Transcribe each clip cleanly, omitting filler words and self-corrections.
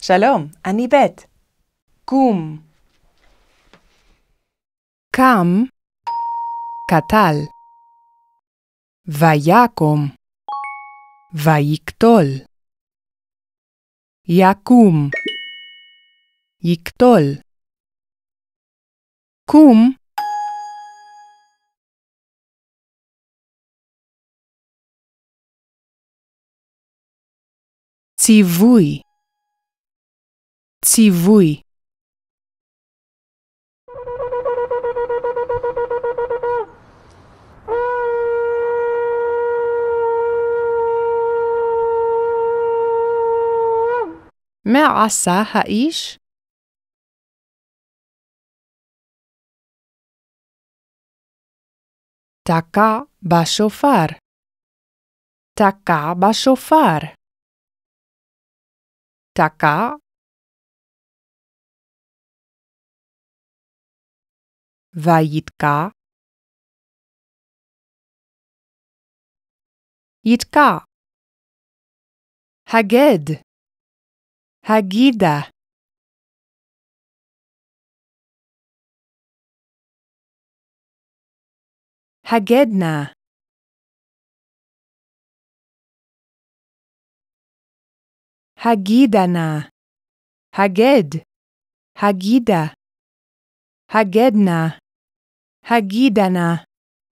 שלום, אני בית. קום. קם, קטל. ויקום, ויקטול. יקום, יקטול. קום, ציווי, ציווי. מה עשה האיש? תקע בשופר. תקע בשופר. תקע. ויתקע. יתקע. הגד. הגידה. הגדנה. הגידנה. הגד. הגידה. הגדנה. הגידנה.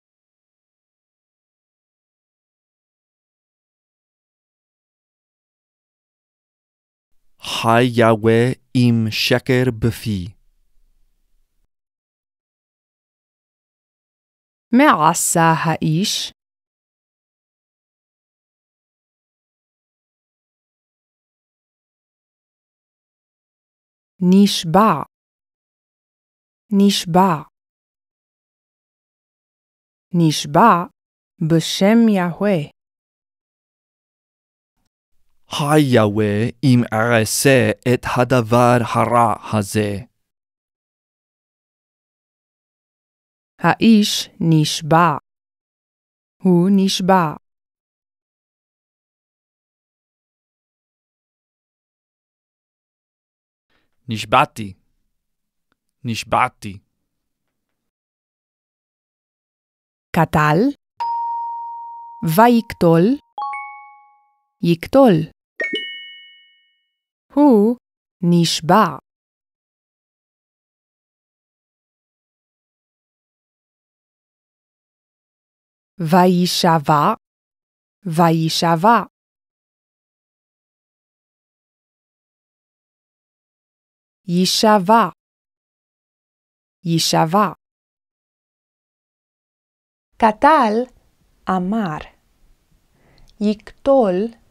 חי יהוה עם שקר בפי. מה עשה האיש? נשבע. נשבע. נשבע בשם יהוה. חי יהוה אם אעשה את הדבר הרע הזה. האיש נשבע. הוא נשבע. נשבעתי. נשבעתי. קטל. ויקטול. יקטול. הוא נשבע. וישבע. וישבע. ישבע. ישבע. קטל אמר. יקטול.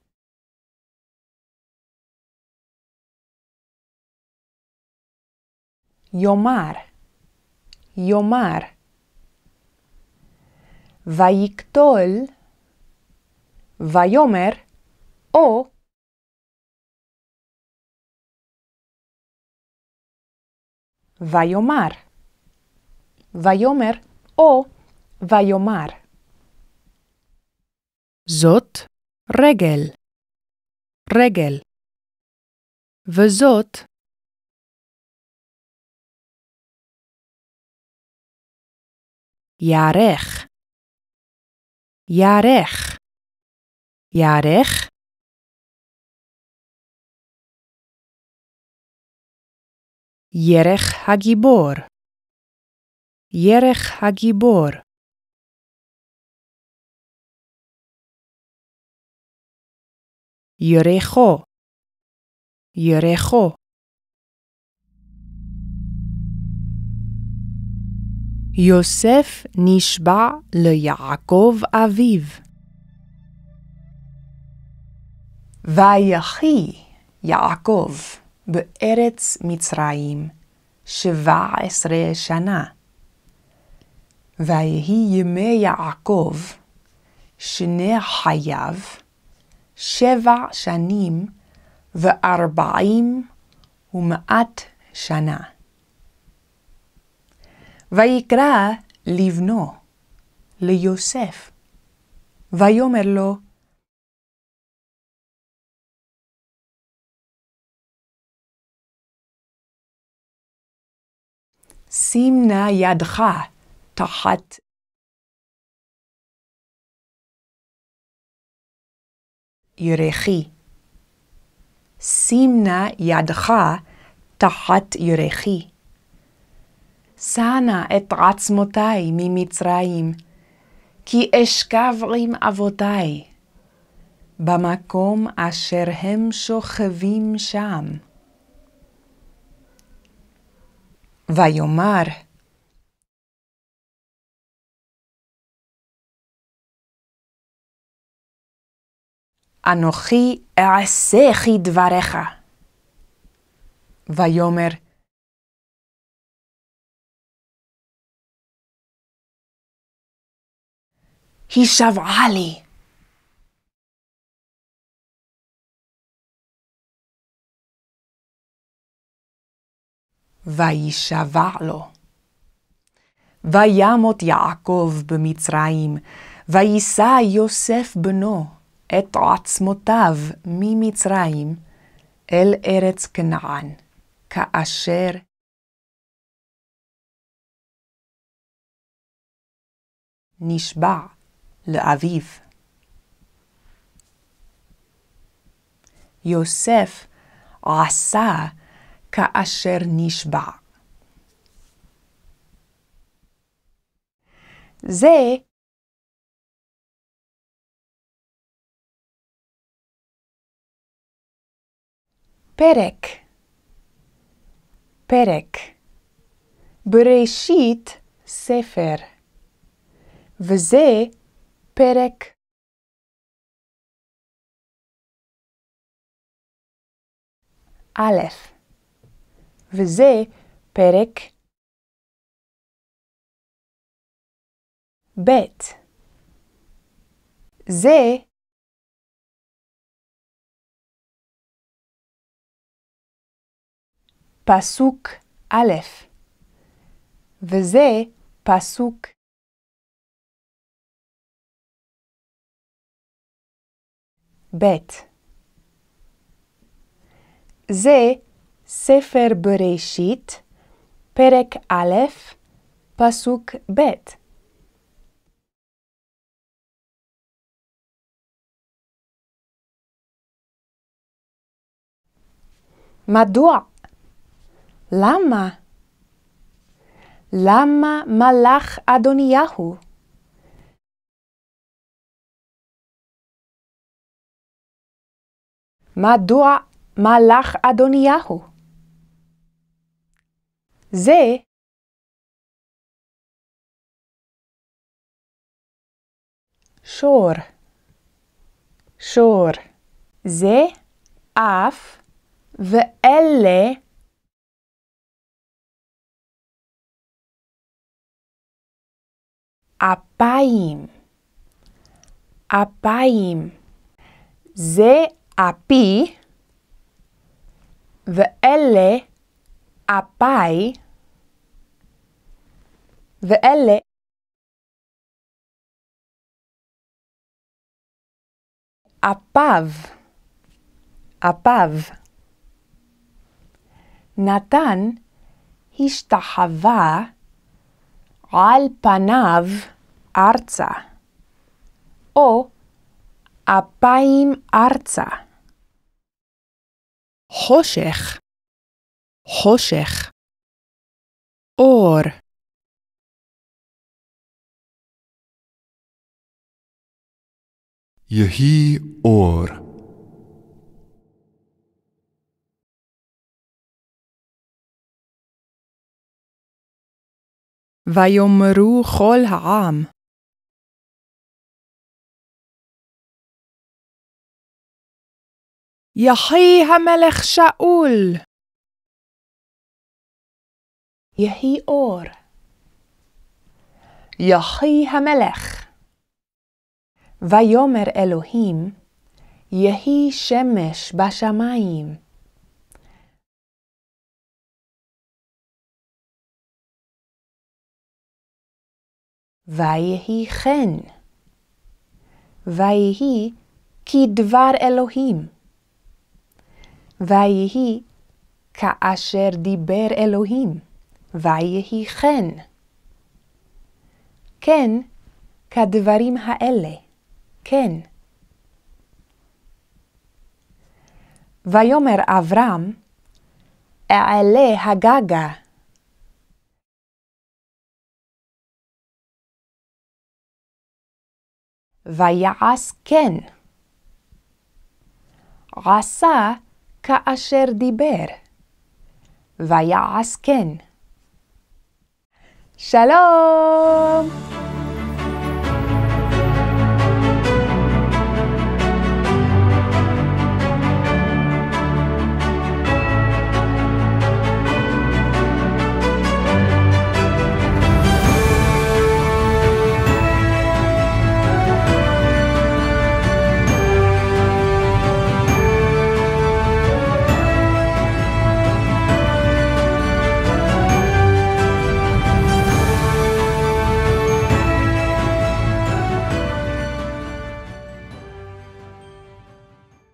יאמר. יאמר. ויקטול. ויאמר. או. ויאמר. ויאמר. או. ויאמר. זאת רגל. רגל. וזאת ירך. ירך. ירך. ירך הגיבור. ירך הגיבור. ירחו. ירחו. יוסף נשבע ליעקב אביו. ויחי יעקב בארץ מצרים 17 שנה. ויהי ימי יעקב שני חייו 7 שנים ו40 שנה. ויקרא לבנו ליוסף, ויאמר לו, שים נא ידך תחת ירכי. שים נא ידך תחת ירכי. שא נא את עצמותי ממצרים, כי אשכב עם אבותי, במקום אשר הם שוכבים שם. ויאמר, אנוכי אעשה כדבריך. ויאמר, הישבעה לי. וישבע לו. וימות יעקב במצרים, ויישא יוסף בנו את עצמותיו ממצרים אל ארץ כנען, כאשר נשבע לאביו. יוסף עשה כאשר נשבע. זה פרק. בראשית ספר. וזה פרק א'. וזה פרק ב'. זה פסוק א'. וזה פסוק ב'. זה ספר בראשית, פרק א', פסוק ב'. מדוע? למה? למה מלך אדוניהו? מדוע מלך אדוניהו? זה שור. זה אף ואלה אפיים. זה אפי ואלה אפי ואלה אפיו. נתן השתחווה על פניו ארצה, או אפיים ארצה. חושך, אור. יהי אור. ויאמרו כל העם, יחי המלך שאול. יהי אור. יחי המלך. ויאמר אלוהים, יהי שמש בשמיים. ויהי כן. ויהי כדבר אלוהים. ויהי כאשר דיבר אלוהים. ויהי כן. כן, כדברים האלה. כן. ויאמר אברהם, אעלה הגגה. ויעש כן. עשה כאשר דיבר. ויעש כן. שלום!